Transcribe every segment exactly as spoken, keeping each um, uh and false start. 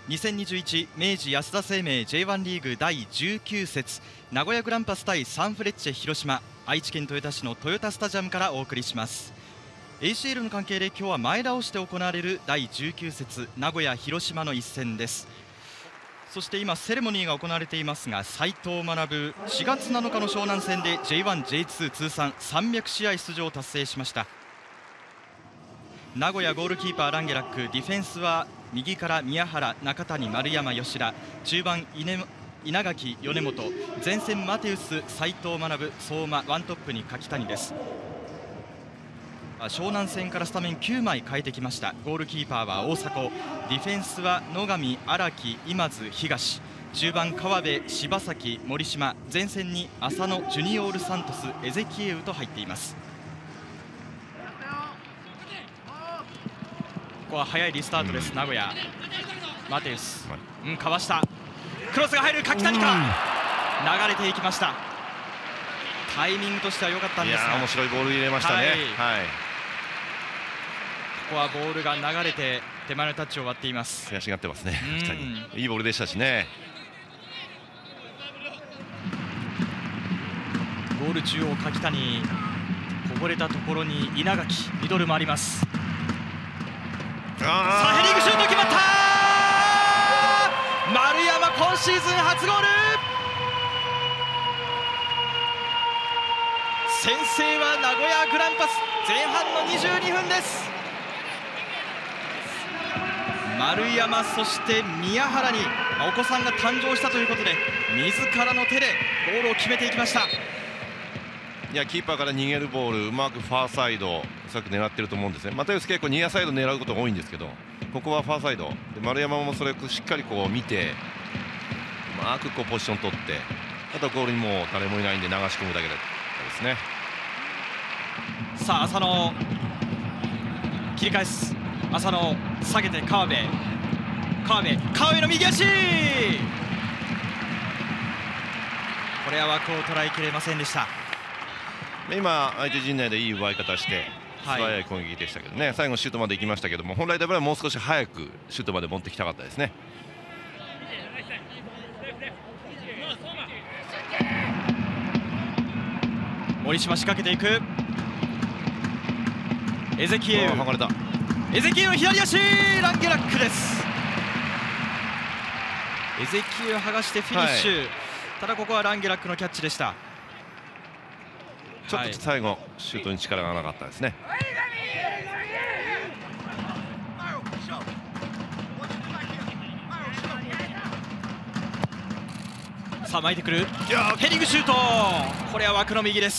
にせんにじゅういち明治安田生命 ジェイワン リーグだいじゅうきゅう節名古屋グランパス対サンフレッチェ広島、愛知県豊田市の豊田スタジアムからお送りします。 エーシーエル の関係で今日は前倒して行われるだいじゅうきゅう節名古屋広島の一戦です。そして今セレモニーが行われていますが、斉藤学しがつなのかの湘南戦で ジェイワン、ジェイツー 通算さんびゃく試合出場を達成しました。名古屋ゴールキーパーランゲラック、ディフェンスは右から宮原、中谷、丸山、吉田、中盤稲稲垣、米本、前線マテウス、斉藤学、相馬、ワントップに柿谷です。湘南戦からスタメンきゅうまい変えてきました。ゴールキーパーは大迫、ディフェンスは野上、荒木、今津、東、中盤川辺、柴崎、森島、前線に浅野、ジュニオール・サントス、エゼキエウと入っています。ここは早いリスタートです、うん、名古屋。マテウス、うん、かわした、クロスが入る、柿谷か、うん、流れていきました。タイミングとしては良かったんですが、 いや面白いボール入れましたね。はい、はい、 ここはボールが流れて手前のタッチを割っています。 悔しがってますね、うん、いいボールでしたしね。 ゴール中央、柿谷、こぼれたところに稲垣、ミドルもあります。さあヘディングシュート決まった。丸山今シーズン初ゴール。先制は名古屋グランパス、前半のにじゅうにふんです。丸山、そして宮原にお子さんが誕生したということで、自らの手でゴールを決めていきました。 いやキーパーから逃げるボール、うまくファーサイド、さっき狙ってると思うんですね。マテウス結構ニアサイド狙うことが多いんですけど、ここはファーサイドで、丸山もそれをしっかりこう見て、うまくこうポジション取って、あとはゴールにもう誰もいないんで流し込むだけですね。 さあ浅野、切り返す、浅野下げて川辺、川辺川辺の右足、これは枠を捉えきれませんでした。 今相手陣内でいい奪い方して素早い攻撃でしたけどね、はい、最後シュートまで行きましたけども、本来であればもう少し早くシュートまで持ってきたかったですね。 森島仕掛けていく、エゼキエウ、 剥がれた、 エゼキエウ左足、ランゲラックです。エゼキエウ剥がしてフィニッシュ、はい、ただここはランゲラックのキャッチでした。 ちょっと最後、はい、シュートに力がなかったですね。 さあ巻いてくる、ヘディングシュート、これは枠の右です。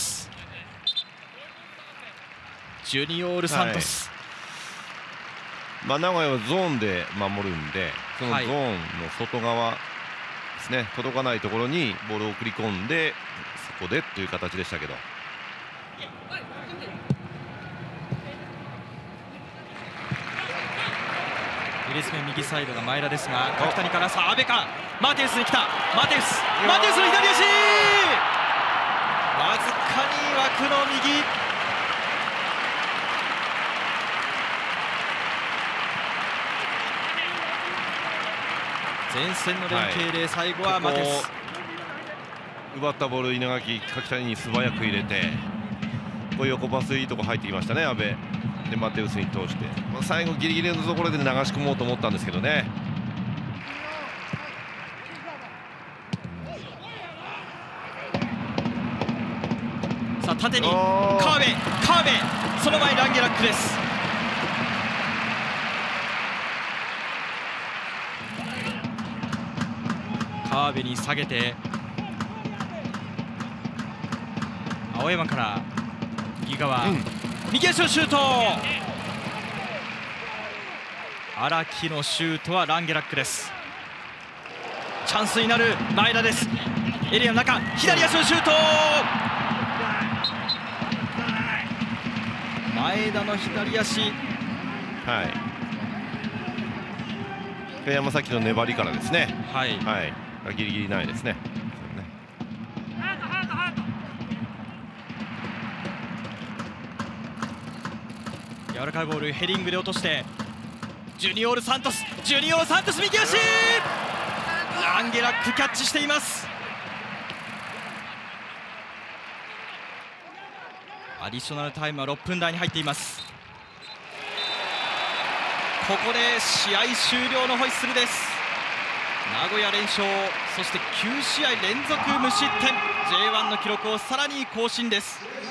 ジュニオール・サントス、 はい、まあ、名古屋はゾーンで守るんで、そのゾーンの外側ですね、はい、届かないところにボールを送り込んで、そこでという形でしたけど。 に列目右サイドが前田ですが、柿谷からさあ阿部か、マテウスに来た、マテウス、マテウスの左足、わずかに枠の右。前線の連携で最後はマテウス、 はい、奪ったボール稲垣、柿谷に素早く入れて、こういう横パスいいとこ入ってきましたね、阿部でマテウスに通して、まあ、最後ギリギリのところで流し込もうと思ったんですけどね。 さあ縦に川辺、川辺、その前にランゲラックです。川辺に下げて、青山から右側、うん、右足のシュート、荒木のシュートはランゲラックです。チャンスになる前田です。エリアの中、左足のシュート、前田の左足、 はい、山崎の粘りからですね、 はい、 はい、ギリギリないですね。 柔らかいボール、ヘディングで落として、 ジュニオール・サントス、ジュニオール・サントス右足、ランゲラックキャッチしています。アディショナルタイムはろっぷん台に入っています。ここで試合終了のホイッスルです。名古屋連勝、そしてきゅうしあい連続無失点、 ジェイワン の記録をさらに更新です。